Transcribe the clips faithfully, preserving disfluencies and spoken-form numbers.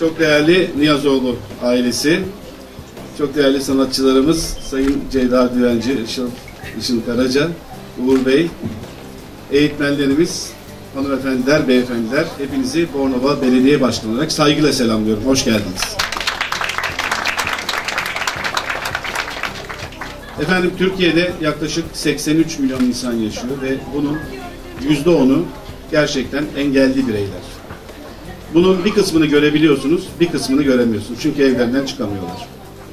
çok değerli Niyazoğlu ailesi, çok değerli sanatçılarımız Sayın Ceyda Düvenci, Işıl, Işıl Karaca, Uğur Bey, eğitmenlerimiz, hanımefendiler, beyefendiler, hepinizi Bornova Belediye Başkanı olarak saygıyla selamlıyorum. Hoş geldiniz. Efendim, Türkiye'de yaklaşık seksen üç milyon insan yaşıyor ve bunun yüzde onu gerçekten engelli bireyler. Bunun bir kısmını görebiliyorsunuz, bir kısmını göremiyorsunuz. Çünkü evlerinden çıkamıyorlar.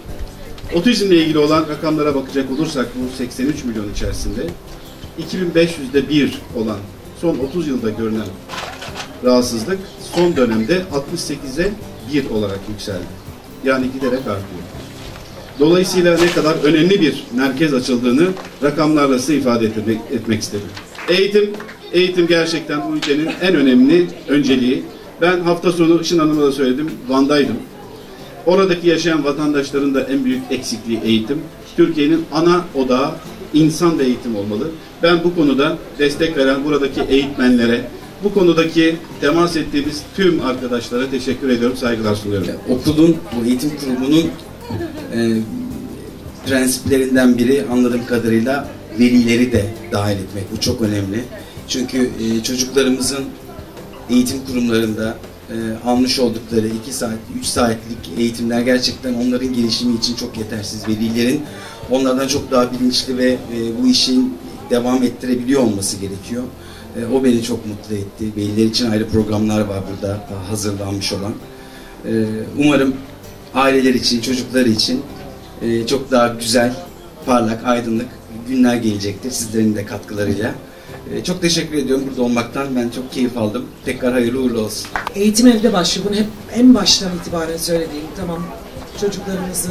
Otizmle ilgili olan rakamlara bakacak olursak bu seksen üç milyon içerisinde iki bin beş yüzde bir olan son otuz yılda görülen rahatsızlık son dönemde altmış sekize bir olarak yükseldi. Yani giderek artıyor. Dolayısıyla ne kadar önemli bir merkez açıldığını rakamlarla size ifade etmek, etmek istedim. Eğitim, eğitim gerçekten bu ülkenin en önemli önceliği. Ben hafta sonu Işın Hanım'a da söyledim, Van'daydım. Oradaki yaşayan vatandaşların da en büyük eksikliği eğitim. Türkiye'nin ana odağı insan ve eğitim olmalı. Ben bu konuda destek veren buradaki eğitmenlere, bu konudaki temas ettiğimiz tüm arkadaşlara teşekkür ediyorum, saygılar sunuyorum. Okulun, bu eğitim kurumunun e, prensiplerinden biri anladığım kadarıyla velileri de dahil etmek. Bu çok önemli. Çünkü e, çocuklarımızın eğitim kurumlarında e, almış oldukları iki saat, üç saatlik eğitimler gerçekten onların gelişimi için çok yetersiz. Velilerin onlardan çok daha bilinçli ve e, bu işin devam ettirebiliyor olması gerekiyor. E, o beni çok mutlu etti. Veliler için ayrı programlar var burada hazırlanmış olan. E, umarım aileler için, çocuklar için e, çok daha güzel, parlak, aydınlık günler gelecektir sizlerin de katkılarıyla. E, çok teşekkür ediyorum burada olmaktan. Ben çok keyif aldım. Tekrar hayırlı uğurlu olsun. Eğitim evde başlıyor. Bunu hep en baştan itibaren söylediğim. Tamam, çocuklarımızın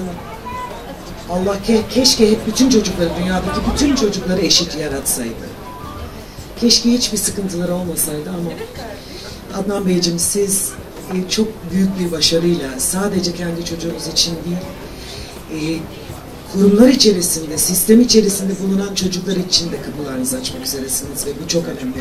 Allah ke keşke hep bütün çocukları, dünyadaki bütün çocukları eşit yaratsaydı. Keşke hiçbir sıkıntıları olmasaydı ama Adnan Beyciğim, siz e, çok büyük bir başarıyla sadece kendi çocuğunuz için değil, e, kurumlar içerisinde, sistem içerisinde bulunan çocuklar için de kapılarınızı açmak üzeresiniz ve bu çok önemli.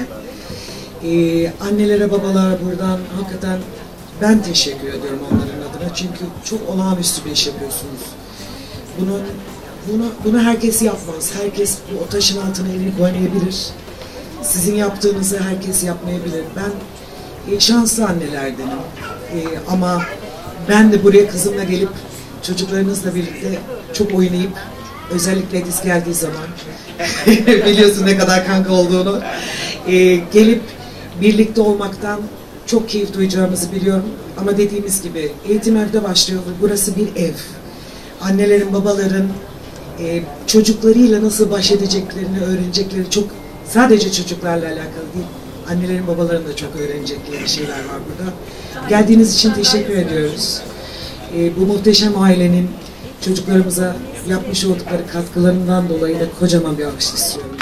Ee, annelere, babalara buradan hakikaten ben teşekkür ediyorum onların adına. Çünkü çok olağanüstü bir iş yapıyorsunuz. Bunu, bunu, bunu herkes yapmaz. Herkes o taşın altına elini koymayabilir. Sizin yaptığınızı herkes yapmayabilir. Ben e, şanslı annelerdenim. E, ama ben de buraya kızımla gelip çocuklarınızla birlikte çok oynayıp, özellikle Ediz geldiği zaman biliyorsun ne kadar kanka olduğunu, e, gelip birlikte olmaktan çok keyif duyacağımızı biliyorum. Ama dediğimiz gibi eğitim evde başlıyor. Burası bir ev. Annelerin, babaların e, çocuklarıyla nasıl baş edeceklerini öğrenecekleri, çok sadece çocuklarla alakalı değil, annelerin, babaların da çok öğrenecekleri şeyler var burada. Geldiğiniz için teşekkür ediyoruz. E, bu muhteşem ailenin çocuklarımıza yapmış oldukları katkılarından dolayı da kocaman bir alkış istiyorum.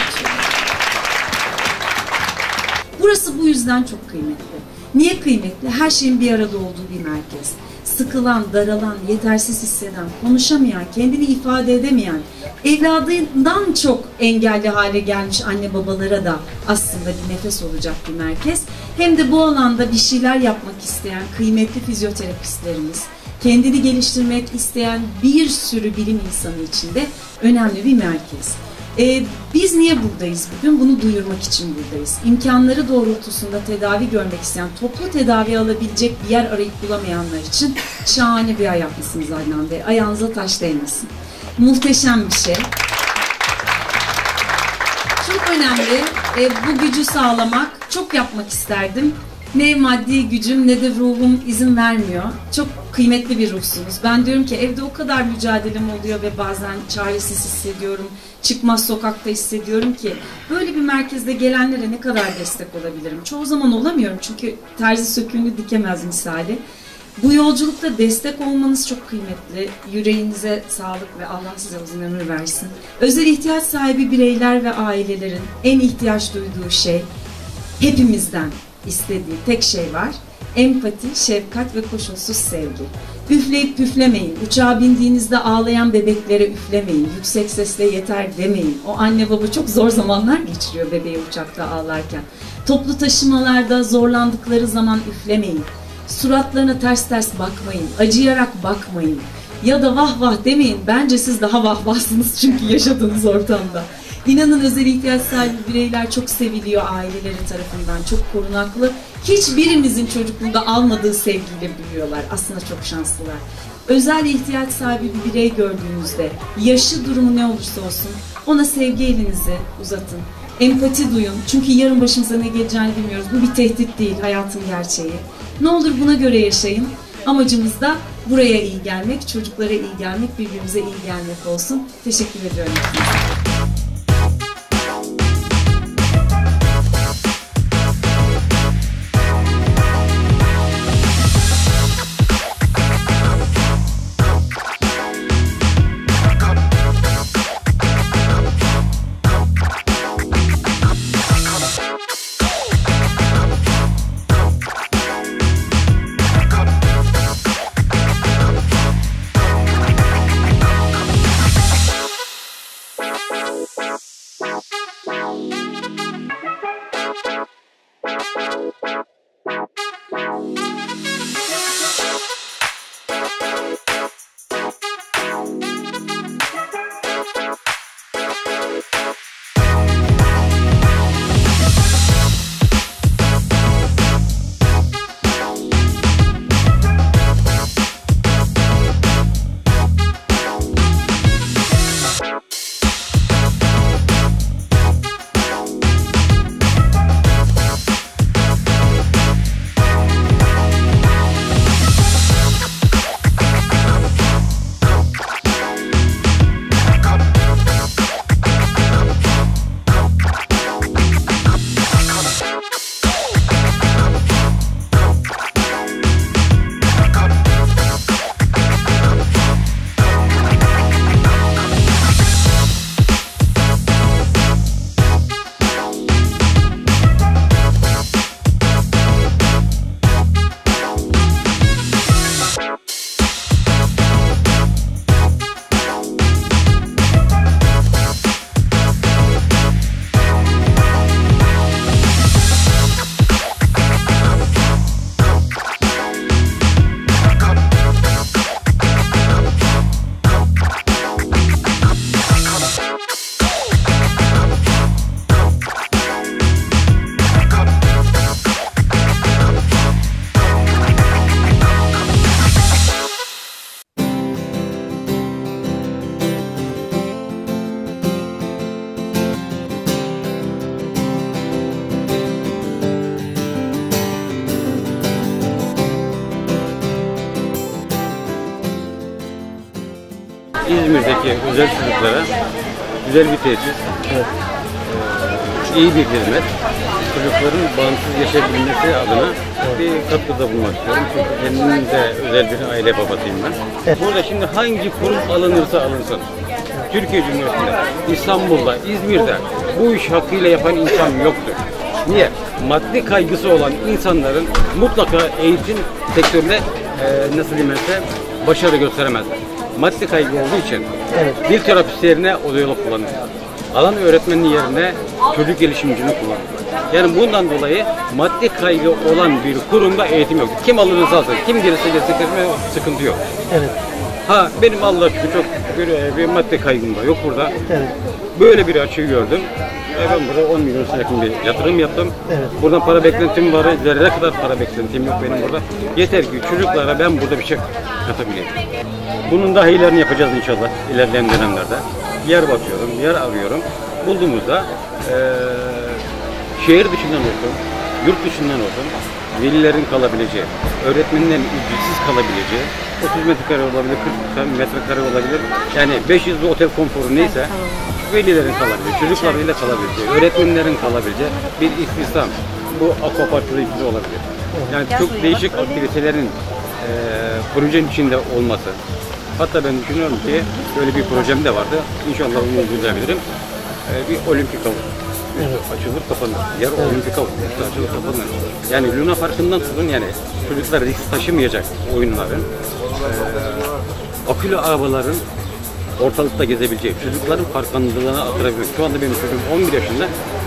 Burası bu yüzden çok kıymetli. Niye kıymetli? Her şeyin bir arada olduğu bir merkez. Sıkılan, daralan, yetersiz hisseden, konuşamayan, kendini ifade edemeyen, evladından çok engelli hale gelmiş anne babalara da aslında bir nefes olacak bir merkez. Hem de bu alanda bir şeyler yapmak isteyen kıymetli fizyoterapistlerimiz, kendini geliştirmek isteyen bir sürü bilim insanı için de önemli bir merkez. Ee, biz niye buradayız bugün? Bunu duyurmak için buradayız. İmkanları doğrultusunda tedavi görmek isteyen, toplu tedavi alabilecek bir yer arayıp bulamayanlar için şahane bir ay yapmışsınız Adnan Bey. Ayağınıza taş değmesin. Muhteşem bir şey. Çok önemli. Ee, bu gücü sağlamak. Çok yapmak isterdim. Ne maddi gücüm ne de ruhum izin vermiyor. Çok kıymetli bir ruhsunuz. Ben diyorum ki evde o kadar mücadelem oluyor ve bazen çaresiz hissediyorum. Çıkmaz sokakta hissediyorum ki böyle bir merkezde gelenlere ne kadar destek olabilirim? Çoğu zaman olamıyorum çünkü terzi söküğünü dikemez misali. Bu yolculukta destek olmanız çok kıymetli. Yüreğinize sağlık ve Allah size uzun ömür versin. Özel ihtiyaç sahibi bireyler ve ailelerin en ihtiyaç duyduğu şey, hepimizden istediği tek şey var. Empati, şefkat ve koşulsuz sevgi. Üfleyip püflemeyin. Uçağa bindiğinizde ağlayan bebeklere üflemeyin. Yüksek sesle yeter demeyin. O anne baba çok zor zamanlar geçiriyor bebeği uçakta ağlarken. Toplu taşımalarda zorlandıkları zaman üflemeyin. Suratlarına ters ters bakmayın, acıyarak bakmayın. Ya da vah vah demeyin. Bence siz daha vah vahsınız çünkü yaşadığınız ortamda. İnanın özel ihtiyaç sahibi bireyler çok seviliyor aileleri tarafından, çok korunaklı. Hiçbirimizin çocukluğunda almadığı sevgiyle büyüyorlar. Aslında çok şanslılar. Özel ihtiyaç sahibi bir birey gördüğünüzde, yaşı durumu ne olursa olsun, ona sevgi elinizi uzatın. Empati duyun. Çünkü yarın başımıza ne geleceğini bilmiyoruz. Bu bir tehdit değil, hayatın gerçeği. Ne olur buna göre yaşayın. Amacımız da buraya iyi gelmek, çocuklara iyi gelmek, birbirimize iyi gelmek olsun. Teşekkür ediyorum. İzmir'deki özel çocuklara güzel bir tesis, evet. ee, iyi bir hizmet, çocukların bağımsız yaşayabilmesi adına evet. bir katkıda bulunmak istiyorum. Çünkü kendim de özel bir aile babasıyım ben. Evet. Burada şimdi hangi kurum alınırsa alınsın, Türkiye Cumhuriyeti'nde, İstanbul'da, İzmir'de bu iş hakkıyla yapan insan yoktur. Niye? Maddi kaygısı olan insanların mutlaka eğitim sektöründe e, nasıl demezse başarı gösteremezler. Maddi kaygı olduğu için evet. dil terapisti yerine odayolog kullanır. Alan öğretmenin yerine çocuk gelişimcini kullanır. Yani bundan dolayı maddi kaygı olan bir kurumda eğitim yok. Kim alırsa alsın, kim gelirse gelsin sıkıntı yok. Evet. Ha benim Allah'a şükür çok bir, bir maddi kaygım da yok burada. Evet. Böyle bir açığı gördüm. E ben burada on milyon yakın bir yatırım yaptım. Evet. Buradan para beklentim var. İleride kadar para beklentim yok benim burada. Yeter ki çocuklara ben burada bir şey katabileyim. Bunun daha iyilerini yapacağız inşallah ilerleyen dönemlerde. Yer bakıyorum, yer arıyorum. Bulduğumuzda e, şehir dışından olsun, yurt dışından olsun velilerin kalabileceği, öğretmenlerin ücretsiz kalabileceği, otuz metrekare olabilir, kırk metrekare olabilir. Yani beş yüz otel konforu neyse velilerin kalabileceği, çocuklarıyla kalabileceği, öğretmenlerin kalabileceği bir istihdam. Bu aquaparkları içinde olabilir. Yani çok değişik aktivitelerin e, projenin içinde olması. Hatta ben düşünüyorum ki böyle bir projem de vardı. İnşallah onu uygulayabilirim. Ee, bir olimpik havuz. Evet. Açılır kapanır. Yer evet. olimpik havuz. Açılır kapanır. Yani Luna Parkı'ndan tutun yani çocuklar risk taşımayacak oyunların, ee, akülü arabaların ortalıkta gezebileceği, çocukların parklandırılığına attırabilecek. Şu anda benim çocuğum on bir yaşında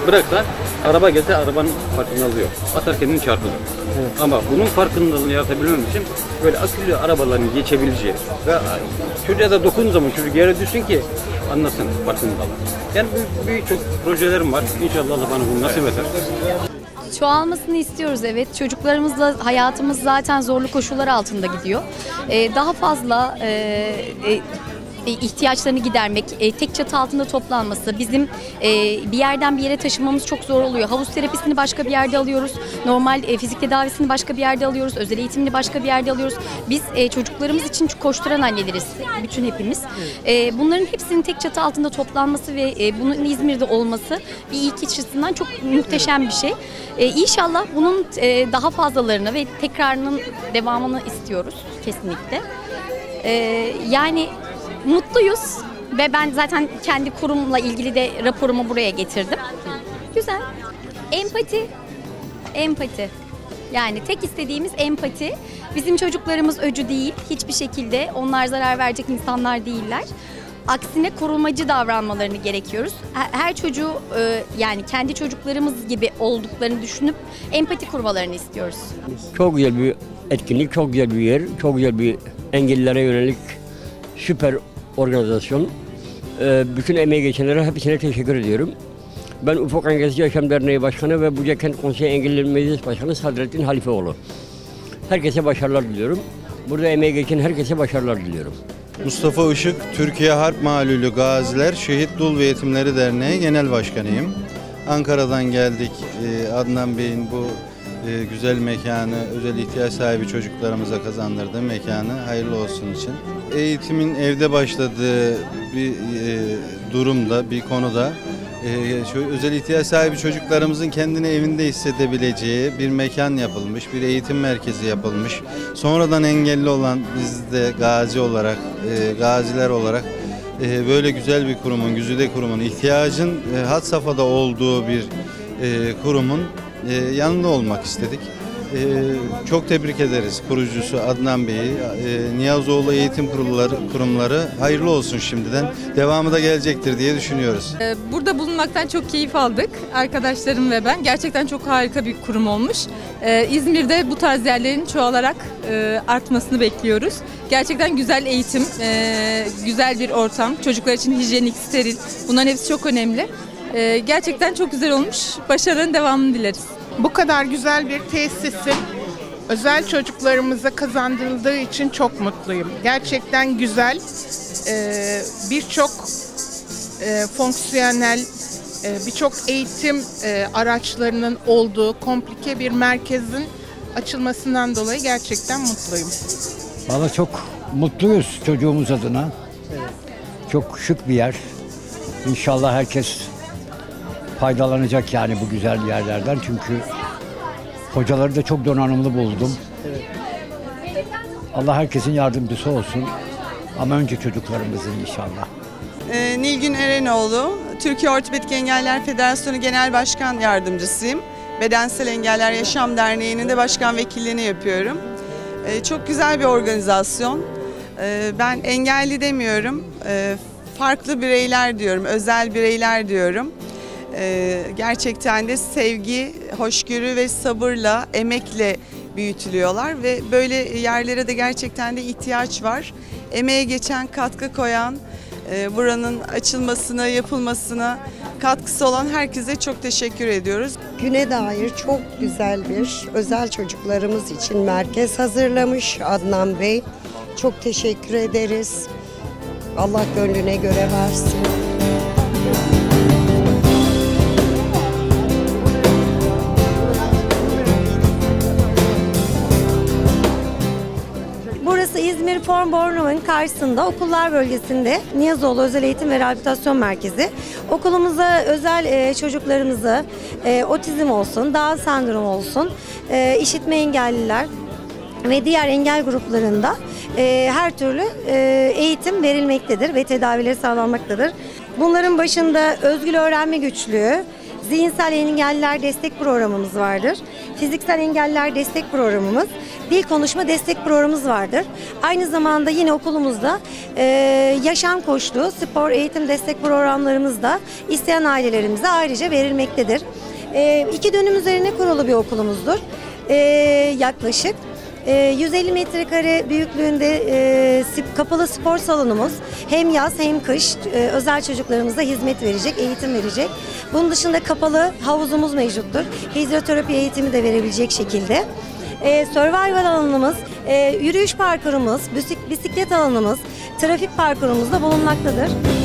bıraksa araba gelse arabanın farkını alıyor. Atar kendini çarpılır. Evet. Ama bunun farkındalığını yaratabilmem için böyle akülü arabaların geçebileceği ve çocuğa da dokunduğu zaman çocuk yere düşsün ki anlasın farkındalığı. Yani birçok projelerim var. İnşallah Allah bana bunu nasip eder. Çoğalmasını istiyoruz, evet. Çocuklarımızla hayatımız zaten zorlu koşullar altında gidiyor. Ee, daha fazla e, e, ihtiyaçlarını gidermek, e, tek çatı altında toplanması, bizim e, bir yerden bir yere taşımamız çok zor oluyor. Havuz terapisini başka bir yerde alıyoruz, normal e, fizik tedavisini başka bir yerde alıyoruz, özel eğitimini başka bir yerde alıyoruz. Biz e, çocuklarımız için koşturan anneleriz, bütün hepimiz. E, bunların hepsinin tek çatı altında toplanması ve e, bunun İzmir'de olması bir ilk açısından çok muhteşem bir şey. E, İnşallah bunun e, daha fazlalarını ve tekrarının devamını istiyoruz kesinlikle. E, yani mutluyuz ve ben zaten kendi kurumla ilgili de raporumu buraya getirdim. Güzel. Empati. Empati. Yani tek istediğimiz empati. Bizim çocuklarımız öcü değil. Hiçbir şekilde onlar zarar verecek insanlar değiller. Aksine korumacı davranmalarını gerekiyoruz. Her çocuğu yani kendi çocuklarımız gibi olduklarını düşünüp empati kurmalarını istiyoruz. Çok güzel bir etkinlik, çok güzel bir yer, çok güzel bir engellilere yönelik süper organizasyon. Bütün emeği geçenlere hepsine teşekkür ediyorum. Ben Ufuk Engelsiz Yaşam Derneği Başkanı ve Buca Kent Konseyi Engelliler Meclis Başkanı Sadrettin Halifeoğlu. Herkese başarılar diliyorum. Burada emeği geçen herkese başarılar diliyorum. Mustafa Işık, Türkiye Harp Malulü Gaziler Şehit Dul ve Yetimleri Derneği Genel Başkanıyım. Ankara'dan geldik. Adnan Bey'in bu güzel mekanı, özel ihtiyaç sahibi çocuklarımıza kazandırdığı mekanı hayırlı olsun için. Eğitimin evde başladığı bir durumda, bir konuda özel ihtiyaç sahibi çocuklarımızın kendini evinde hissedebileceği bir mekan yapılmış, bir eğitim merkezi yapılmış. Sonradan engelli olan biz de gazi olarak, gaziler olarak böyle güzel bir kurumun, güzide kurumun, ihtiyacın had safhada olduğu bir kurumun yanında olmak istedik. Çok tebrik ederiz kurucusu Adnan Bey'i, Niyazoğlu Eğitim Kurulları, Kurumları hayırlı olsun şimdiden. Devamı da gelecektir diye düşünüyoruz. Burada bulunmaktan çok keyif aldık. Arkadaşlarım ve ben. Gerçekten çok harika bir kurum olmuş. İzmir'de bu tarz yerlerin çoğalarak artmasını bekliyoruz. Gerçekten güzel eğitim, güzel bir ortam. Çocuklar için hijyenik, steril. Bunların hepsi çok önemli. Gerçekten çok güzel olmuş. Başarının devamını dileriz. Bu kadar güzel bir tesisin özel çocuklarımıza kazandırıldığı için çok mutluyum. Gerçekten güzel, birçok fonksiyonel, birçok eğitim araçlarının olduğu komplike bir merkezin açılmasından dolayı gerçekten mutluyum. Vallahi çok mutluyuz çocuğumuz adına. Çok şık bir yer. İnşallah herkes faydalanacak yani bu güzel yerlerden, çünkü hocaları da çok donanımlı buldum. Evet. Allah herkesin yardımcısı olsun ama önce çocuklarımızın inşallah. Ee, Nilgün Erenoğlu, Türkiye Ortopedik Engeller Federasyonu Genel Başkan Yardımcısıyım. Bedensel Engeller Yaşam Derneği'nin de başkan vekilliğini yapıyorum. Ee, çok güzel bir organizasyon. Ee, ben engelli demiyorum, ee, farklı bireyler diyorum, özel bireyler diyorum. Ee, gerçekten de sevgi, hoşgörü ve sabırla, emekle büyütülüyorlar ve böyle yerlere de gerçekten de ihtiyaç var. Emeğe geçen, katkı koyan, e, buranın açılmasına, yapılmasına katkısı olan herkese çok teşekkür ediyoruz. Güne dair çok güzel bir özel çocuklarımız için merkez hazırlamış Adnan Bey. Çok teşekkür ederiz. Allah gönlüne göre versin. Burası İzmir Form-Bornova'nın karşısında okullar bölgesinde Niyazoğlu Özel Eğitim ve Rehabilitasyon Merkezi. Okulumuza özel e, çocuklarımıza e, otizm olsun, Down sendromu olsun, e, işitme engelliler ve diğer engel gruplarında e, her türlü e, eğitim verilmektedir ve tedavileri sağlanmaktadır. Bunların başında özgül öğrenme güçlüğü, zihinsel engelliler destek programımız vardır. fiziksel engelliler destek programımız, dil konuşma destek programımız vardır. Aynı zamanda yine okulumuzda e, yaşam koçluğu, spor eğitim destek programlarımız da isteyen ailelerimize ayrıca verilmektedir. E, iki dönüm üzerine kurulu bir okulumuzdur. E, yaklaşık yüz elli metrekare büyüklüğünde e, kapalı spor salonumuz hem yaz hem kış e, özel çocuklarımıza hizmet verecek, eğitim verecek. Bunun dışında kapalı havuzumuz mevcuttur. Hidroterapi eğitimi de verebilecek şekilde. E, survival alanımız, e, yürüyüş parkurumuz, bisiklet alanımız, trafik parkurumuz da bulunmaktadır.